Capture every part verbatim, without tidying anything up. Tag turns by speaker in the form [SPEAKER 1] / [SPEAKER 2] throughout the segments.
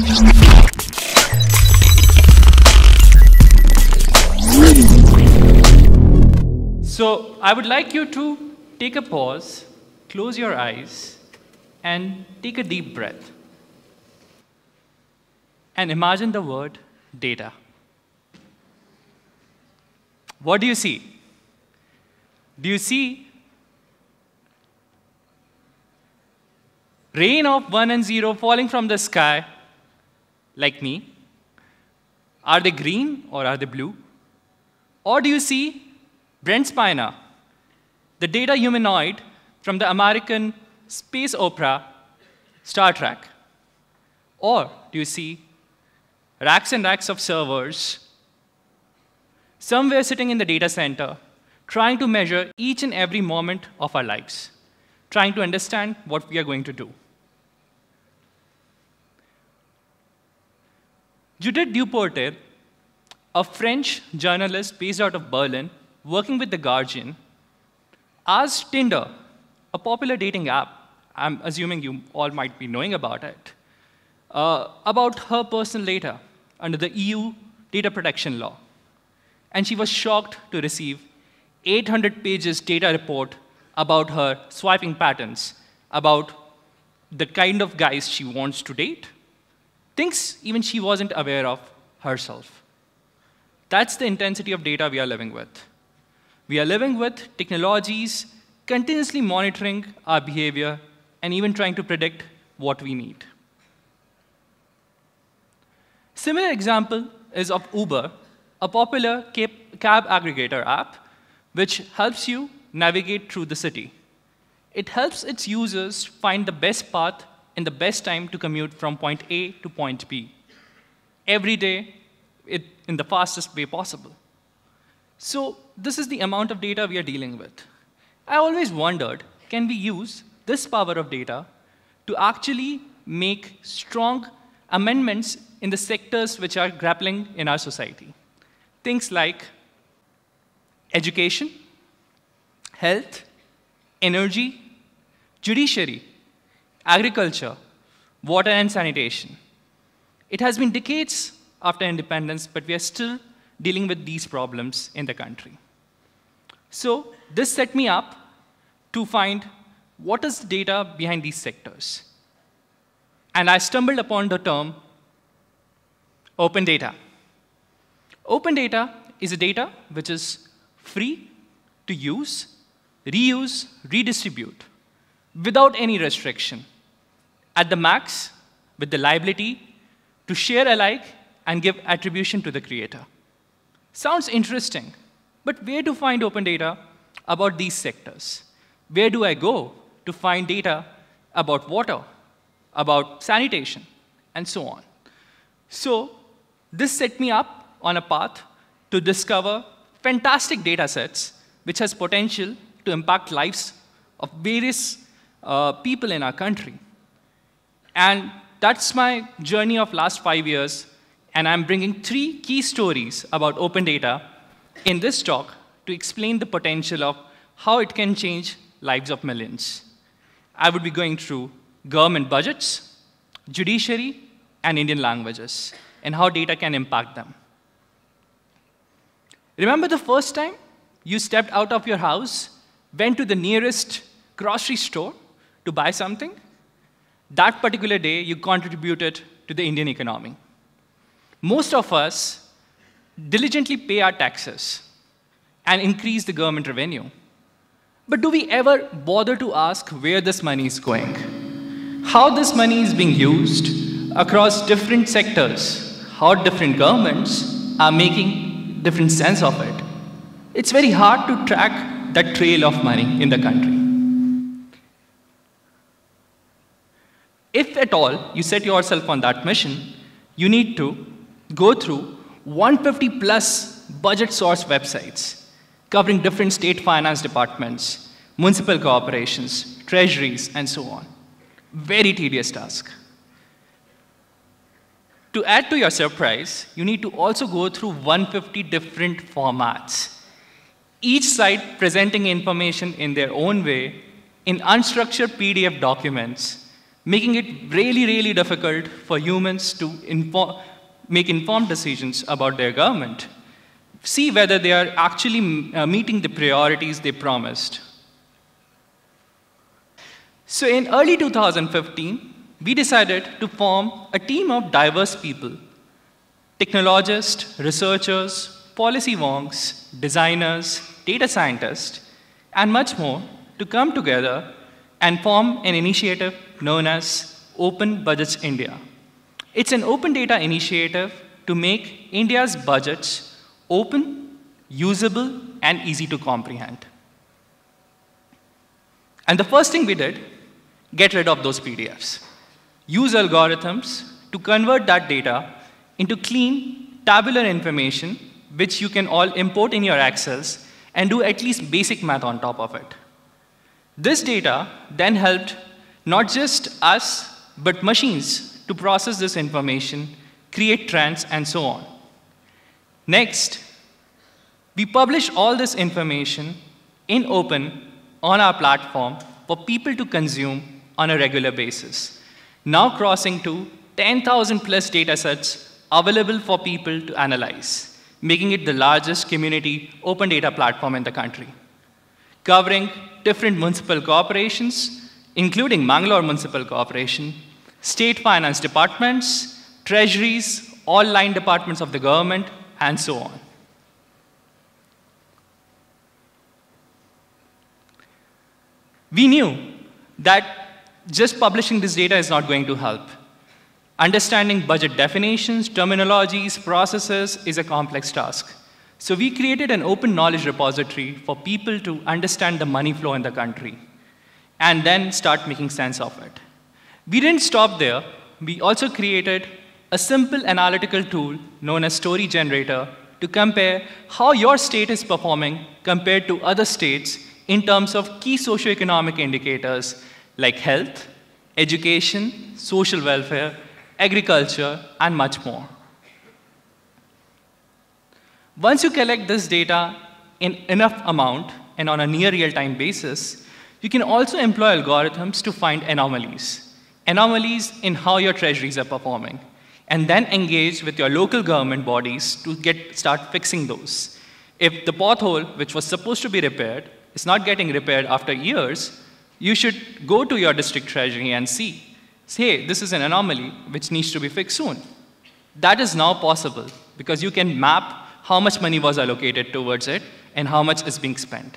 [SPEAKER 1] So I would like you to take a pause, close your eyes, and take a deep breath. And imagine the word data. What do you see? Do you see rain of one and zero falling from the sky, like me? Are they green or are they blue? Or do you see Brent Spiner, the data humanoid from the American space opera Star Trek? Or do you see racks and racks of servers somewhere sitting in the data center, trying to measure each and every moment of our lives, trying to understand what we are going to do? Judith Duporter, a French journalist based out of Berlin, working with The Guardian, asked Tinder, a popular dating app, I'm assuming you all might be knowing about it, uh, about her personal data under the E U data protection law. And she was shocked to receive eight hundred pages data report about her swiping patterns, about the kind of guys she wants to date, things even she wasn't aware of herself. That's the intensity of data we are living with. We are living with technologies continuously monitoring our behavior and even trying to predict what we need. Similar example is of Uber, a popular cab aggregator app which helps you navigate through the city. It helps its users find the best path and the best time to commute from point A to point B, every day it, in the fastest way possible. So this is the amount of data we are dealing with. I always wondered, can we use this power of data to actually make strong amendments in the sectors which are grappling in our society? Things like education, health, energy, judiciary, agriculture, water and sanitation. It has been decades after independence, but we are still dealing with these problems in the country. So this set me up to find what is the data behind these sectors. And I stumbled upon the term open data. Open data is a data which is free to use, reuse, redistribute, without any restriction, at the max, with the liability to share alike and give attribution to the creator. Sounds interesting, but where to find open data about these sectors? Where do I go to find data about water, about sanitation, and so on? So this set me up on a path to discover fantastic data sets which has potential to impact lives of various uh, people in our country. And that's my journey of last five years, and I'm bringing three key stories about open data in this talk to explain the potential of how it can change lives of millions. I would be going through government budgets, judiciary, and Indian languages, and how data can impact them. Remember the first time you stepped out of your house, went to the nearest grocery store to buy something? That particular day, you contributed to the Indian economy. Most of us diligently pay our taxes and increase the government revenue. But do we ever bother to ask where this money is going? How this money is being used across different sectors? How different governments are making different sense of it? It's very hard to track that trail of money in the country. If at all you set yourself on that mission, you need to go through one hundred fifty plus budget source websites covering different state finance departments, municipal corporations, treasuries, and so on. Very tedious task. To add to your surprise, you need to also go through one hundred fifty different formats, each site presenting information in their own way in unstructured P D F documents, making it really, really difficult for humans to inform, make informed decisions about their government. See whether they are actually uh, meeting the priorities they promised. So in early two thousand fifteen, we decided to form a team of diverse people, technologists, researchers, policy wonks, designers, data scientists, and much more to come together and form an initiative known as Open Budgets India. It's an open data initiative to make India's budgets open, usable, and easy to comprehend. And the first thing we did, get rid of those P D Fs. Use algorithms to convert that data into clean, tabular information, which you can all import in your Excels and do at least basic math on top of it. This data then helped not just us, but machines to process this information, create trends, and so on. Next, we publish all this information in open on our platform for people to consume on a regular basis, now crossing to ten thousand plus data sets available for people to analyze, making it the largest community open data platform in the country, covering different municipal corporations, including Mangalore Municipal Corporation, state finance departments, treasuries, all line departments of the government, and so on. We knew that just publishing this data is not going to help. Understanding budget definitions, terminologies, processes is a complex task. So we created an open knowledge repository for people to understand the money flow in the country and then start making sense of it. We didn't stop there. We also created a simple analytical tool known as Story Generator to compare how your state is performing compared to other states in terms of key socioeconomic indicators like health, education, social welfare, agriculture, and much more. Once you collect this data in enough amount and on a near real-time basis, you can also employ algorithms to find anomalies, anomalies in how your treasuries are performing, and then engage with your local government bodies to get, start fixing those. If the pothole, which was supposed to be repaired, is not getting repaired after years, you should go to your district treasury and see, hey, this is an anomaly which needs to be fixed soon. That is now possible because you can map how much money was allocated towards it and how much is being spent.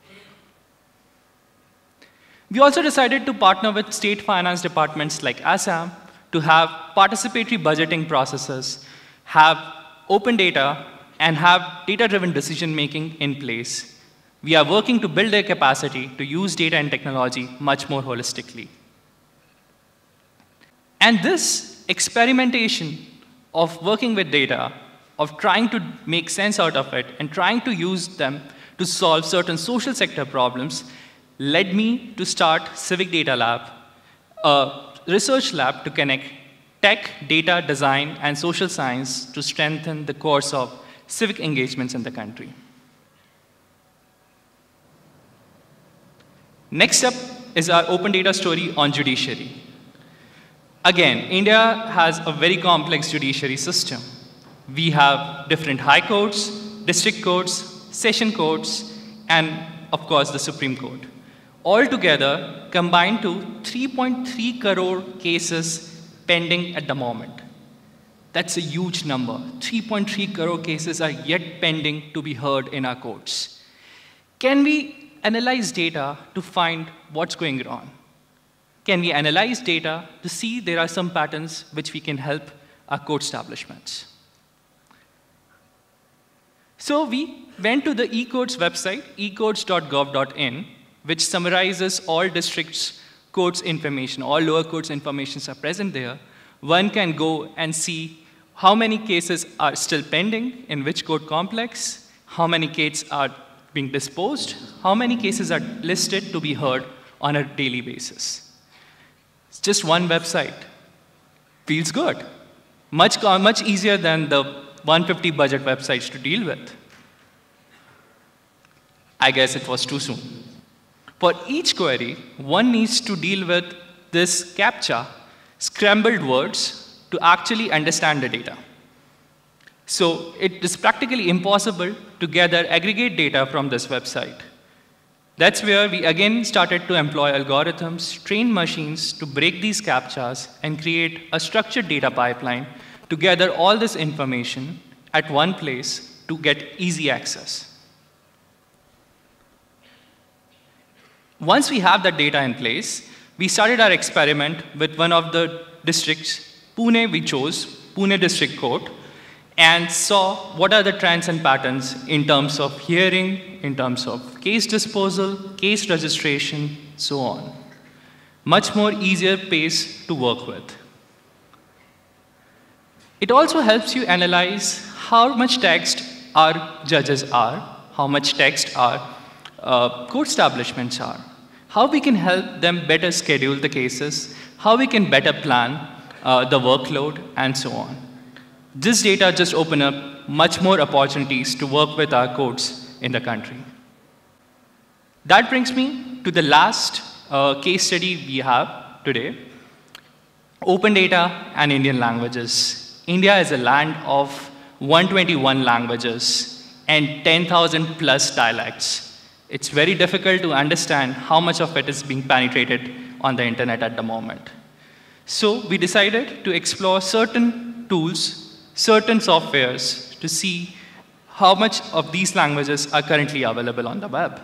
[SPEAKER 1] We also decided to partner with state finance departments like Assam to have participatory budgeting processes, have open data, and have data-driven decision-making in place. We are working to build their capacity to use data and technology much more holistically. And this experimentation of working with data, of trying to make sense out of it, and trying to use them to solve certain social sector problems, led me to start Civic Data Lab, a research lab to connect tech, data, design, and social science to strengthen the course of civic engagements in the country. Next up is our open data story on judiciary. Again, India has a very complex judiciary system. We have different high courts, district courts, session courts, and of course the Supreme Court. All together combined to three point three crore cases pending at the moment. That's a huge number. three point three crore cases are yet pending to be heard in our courts. Can we analyze data to find what's going on? Can we analyze data to see there are some patterns which we can help our court establishments? So we went to the eCourts website, e courts dot gov dot in, which summarizes all districts' courts information. All lower courts informations are present there. One can go and see how many cases are still pending, in which court complex, how many cases are being disposed, how many cases are listed to be heard on a daily basis. It's just one website. Feels good. Much, much easier than the one hundred fifty budget websites to deal with. I guess it was too soon. For each query, one needs to deal with this CAPTCHA, scrambled words, to actually understand the data. So it is practically impossible to gather aggregate data from this website. That's where we again started to employ algorithms, train machines to break these CAPTCHAs and create a structured data pipeline to gather all this information at one place to get easy access. Once we have that data in place, we started our experiment with one of the districts, Pune we chose, Pune District Court, and saw what are the trends and patterns in terms of hearing, in terms of case disposal, case registration, so on. Much more easier pace to work with. It also helps you analyze how much text our judges are, how much text our uh, court establishments are, how we can help them better schedule the cases, how we can better plan uh, the workload, and so on. This data just opened up much more opportunities to work with our courts in the country. That brings me to the last uh, case study we have today, open data and Indian languages. India is a land of one hundred twenty-one languages and ten thousand plus dialects. It's very difficult to understand how much of it is being penetrated on the internet at the moment. So we decided to explore certain tools, certain softwares to see how much of these languages are currently available on the web.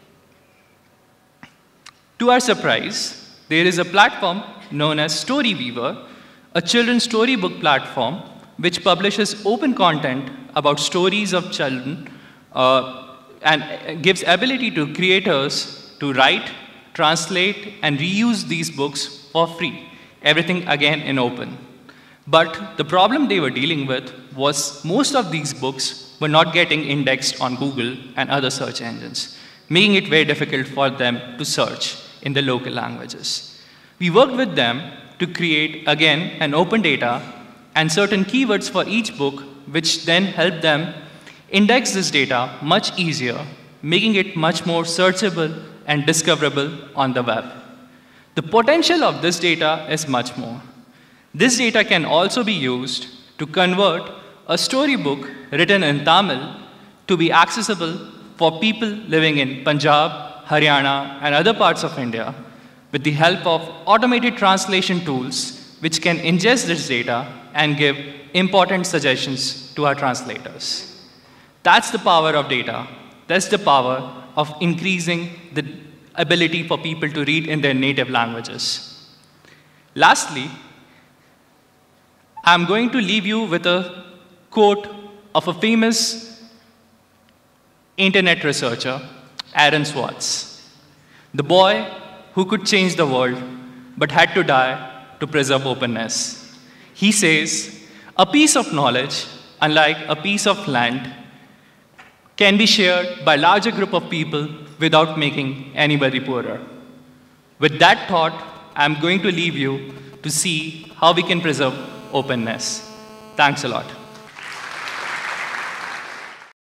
[SPEAKER 1] To our surprise, there is a platform known as Storyweaver, a children's storybook platform which publishes open content about stories of children uh, and gives ability to creators to write, translate, and reuse these books for free. Everything again in open. But the problem they were dealing with was most of these books were not getting indexed on Google and other search engines, making it very difficult for them to search in the local languages. We worked with them to create, again, an open data and certain keywords for each book, which then helped them index this data much easier, making it much more searchable and discoverable on the web. The potential of this data is much more. This data can also be used to convert a storybook written in Tamil to be accessible for people living in Punjab, Haryana, and other parts of India with the help of automated translation tools which can ingest this data and give important suggestions to our translators. That's the power of data. That's the power of increasing the ability for people to read in their native languages. Lastly, I'm going to leave you with a quote of a famous internet researcher, Aaron Swartz, the boy who could change the world but had to die to preserve openness. He says, a piece of knowledge, unlike a piece of land, can be shared by a larger group of people without making anybody poorer. With that thought, I'm going to leave you to see how we can preserve openness. Thanks a lot.